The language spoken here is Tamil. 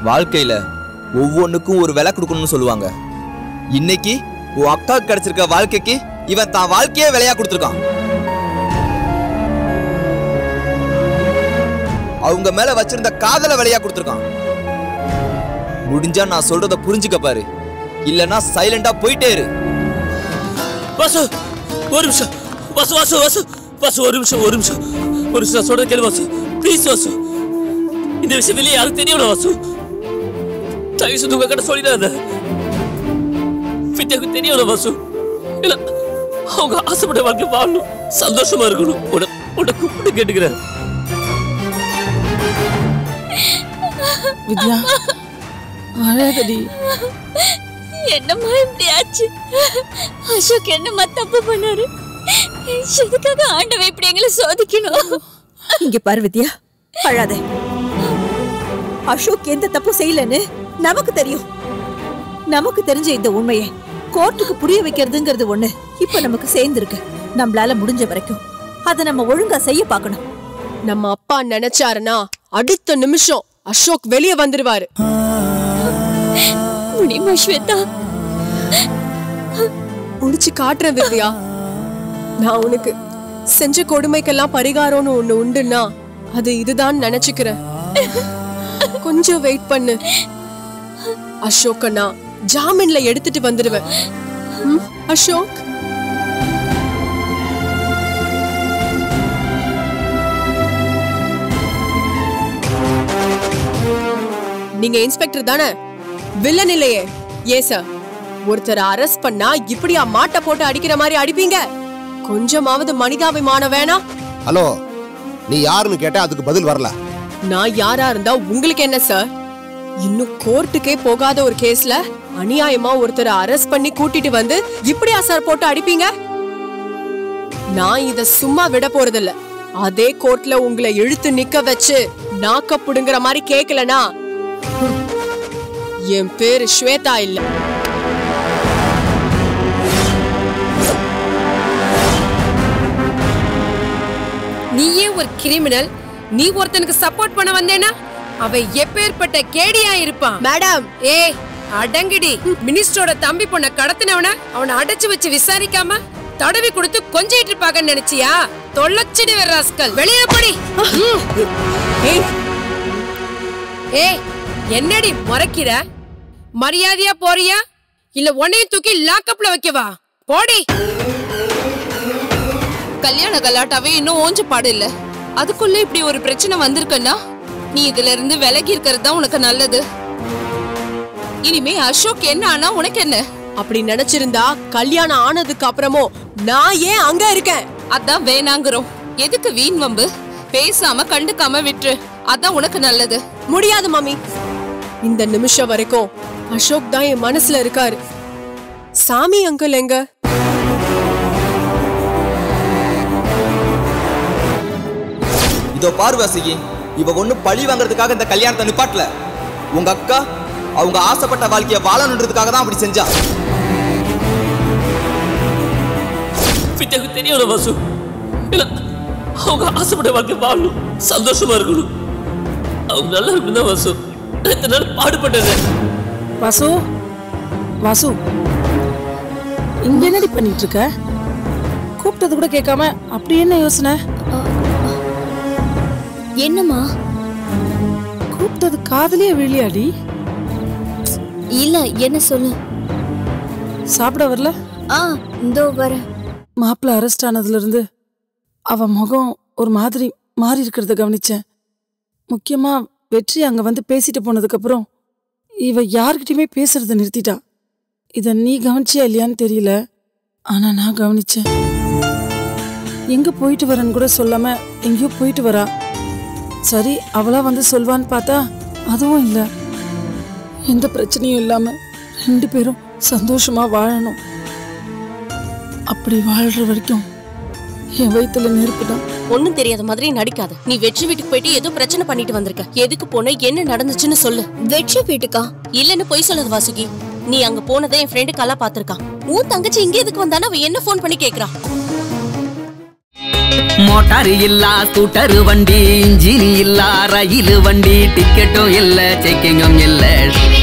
வாழ்க்கையில ஒவ்வொன்றுக்கும் ஒரு விலை கொடுக்கணும்னு சொல்லுவாங்க. இன்னைக்கு உன் அக்காவுக்கு கிடைச்சிருக்க வாழ்க்கைக்கு இவன் தான் வாழ்க்கையே விலையா கொடுத்துருக்கான். அவங்க மேல வச்சிருந்த காதல விலையா கொடுத்துருக்கான். முடிஞ்சா நான் சொல்றத புரிஞ்சுக்க பாரு, இல்லன்னா சைலண்டா போயிட்டே இரு. வாசு ஒரு நிமிஷம், வாசு வாசு வாசு வாசு ஒரு நிமிஷம் ஒரு நிமிஷம் ஒரு நிமிஷம் சொல்ற கேளு வாசு, ப்ளீஸ் வாசு. இந்த விஷயம் வெளியே யாரும் தெரியல வாசு. தயவு செய்து உங்க கிட்ட சொல்லிடாத. வித்யாவுக்கு தெரியல வாசு. இல்ல அவங்க ஆசைப்பட்ட வாழ்க்கை வாழணும், சந்தோஷமா இருக்கணும். உன்னை கூப்பிட்டு கேட்டுக்கிறேன். வித்யா அழகடி. என்னம்மா இப்படி ஆச்சு? அசோக் என்னம்மா தப்பு பண்ணாரு? எதுக்காக ஆண்டவன் இப்படி எங்களை சோதிக்கணும்? இங்க பாரு வித்யா, அழாத. அசோக் எந்த தப்பு செய்யலன்னு நமக்கு தெரியும். நமக்கு தெரிஞ்ச இந்த உண்மையை கோர்ட்டுக்கு புரிய வைக்கிறதுங்கிறது ஒண்ணு இப்ப நமக்கு சேர்ந்திருக்கு. நம்மளால முடிஞ்ச வரைக்கும் அதை நம்ம ஒழுங்கா செய்ய பார்க்கணும். நம்ம அப்பா நினைச்சாருன்னா அடுத்த நிமிஷம் அசோக் வெளியே வந்துருவாரு. முடியுமா ஸ்வேதா? முடிச்சு காட்டுறேன் வித்யா. நான் உனக்கு செஞ்ச கொடுமைக்கெல்லாம் பரிகாரம்னு ஒண்ணு உண்டுன்னா அது இதுதான் நினைச்சுக்கிறேன். கொஞ்சம் வெயிட் பண்ணு. அசோக்க நான் ஜாமீன்ல எடுத்துட்டு வந்துடுவேன். அசோக் நீங்க இன்ஸ்பெக்டர் தானே? வில்லன் இல்லையே. ஏன் சார், ஒருத்தரை அரெஸ்ட் பண்ணா இப்படியா மாட்டை போட்டு அடிக்கிற மாதிரி அடிப்பீங்க? கொஞ்சமாவது மனிதாபிமானம் வேணா? ஹலோ, நீ யாருன்னு கேட்டா அதுக்கு பதில் வரல. நான் யாரா இருந்தா உங்களுக்கு என்ன சார்? இன்னும் கோர்ட்டுக்கே போகாத ஒரு கேஸ்ல அநியாயமா ஒருத்தரை அரெஸ்ட் பண்ணி கூட்டிட்டு வந்து இப்படியா சார் போட்டு அடிப்பீங்க? நான் இத சும்மா விட போறதில்ல. அதே கோர்ட்ல உங்களை இழுத்து நிக்க வச்சு நாக்க புடுங்குற மாதிரி கேக்கலனா என் பேரு ஸ்வேதா இல்ல. நீயே ஒரு கிரிமினல். நீ ஒருத்தனுக்கு சப்போர்ட் பண்ண வந்தேனா அவ எப்பேற்பட்ட கேடியா இருப்பான். மேடம், ஏய் அடங்கிடி. மினிஸ்டரோட தம்பி பொண்ண கடத்தினவன அவனை அடைச்சு வச்சு விசாரிக்காம தடவி கொடுத்து கொஞ்சிட்டு இருப்பாங்கன்னு நினைச்சியா? தொலைச்சிடு ராஸ்கல். வெளியே போடி. ஏய் என்னடி முறைக்கிற? மரியாதையா போறியா இல்ல உன்னையும் தூக்கி லாக்அப்ல வைக்கவா? போடி. கல்யாண கலாட்டாவே இன்னும் ஓஞ்ச பாடு இல்ல. அதுக்குள்ள இப்படி ஒரு பிரச்சனை வந்திருக்குன்னா நீ இதுல இருந்து விலகி இருக்கிறது தான் உனக்கு நல்லது. இனிமே அசோக் என்ன ஆனா உனக்கு என்ன? அப்படி நினைச்சிருந்தா கல்யாணம் ஆனதுக்கு அப்புறமும் நான் ஏன் அங்க இருக்கேன்? அதான் வேணாங்கிறோம். எதுக்கு வீண் வம்பு? பேசாம கண்டுக்காம விட்டுரு, அதான் உனக்கு நல்லது. முடியாது மாமி. இந்த நிமிஷம் வரைக்கும் அசோக் தான் என் மனசுல இருக்காரு. சாமி அங்கிள் எங்க? இதோ பார்வாசிகி, இவ ஒண்ணு பழி வாங்குறதுக்காக இந்த கல்யாணத்தை நிப்பாட்டல. உங்க அக்கா அவங்க ஆசைப்பட்ட வாழ்க்கைய வாழணுன்றதுக்காக தான் அப்படி செஞ்சா. வித்யாவுக்கு தெரியல வாசு. இல்ல அவங்க ஆசைப்பட்ட வாழ்க்கை வாழணும், சந்தோஷமா இருக்கணும். அவங்க நல்லா இருக்கணும் தான் வாசு. இத்தனை நாள் பாடுபட்டது. வாசு, வாசு இங்க என்னடி பண்ணிட்டு இருக்க? கூப்பிட்டது கூட கேட்காம அப்படி என்ன யோசனை? என்னம்மா? கூப்பிட்டது காதலியே விழியாடி? இல்ல, என்ன சொல்லு. சாப்பிட வரல? இந்தோ வர. மாப்பிள்ள அரெஸ்ட் ஆனதுல இருந்து அவ முகம் ஒரு மாதிரி மாறி இருக்கிறத கவனிச்சேன். முக்கியமா வெற்றி அங்க வந்து பேசிட்டு போனதுக்கு அப்புறம் இவ யார்கிட்டயுமே பேசுறத நிறுத்திட்டா. இத நீ கவனிச்சியா இல்லையான்னு தெரியல, ஆனா நான் கவனிச்சேன். எங்க போயிட்டு வரேன்னு கூட சொல்லாம எங்கேயோ போயிட்டு வரா. சரி, அவளா வந்து சொல்வான்னு பார்த்தா அதுவும் இல்லை. எந்த பிரச்சனையும் இல்லாம 2 பேரும் சந்தோஷமா வாழணும். அப்படி வாழ்ற வரைக்கும் என் வயித்துல நெருப்பு தான். ஒண்ணும் தெரியாத மாதிரி நடிக்காத. நீ வெற்றி வீட்டுக்கு போயிட்டு ஏதோ பிரச்சனை பண்ணிட்டு வந்திருக்க. எதுக்கு போன, என்ன நடந்துச்சுன்னு சொல்லு. வெற்றி வீட்டுக்கா? இல்லன்னு போய் சொல்லாத வாசுகி. நீ அங்க போனதை என் ஃப்ரெண்டு கலா பாத்திருக்கான். உன் தங்கச்சி இங்க எதுக்கு வந்தானு அவ என்ன போன் பண்ணி கேக்குறா. மோட்டார் இல்லா ஸ்கூட்டர் வண்டி, இன்ஜின் இல்லா ரயில் வண்டி, டிக்கெட்டும் இல்ல செக்கிங்கும் இல்ல.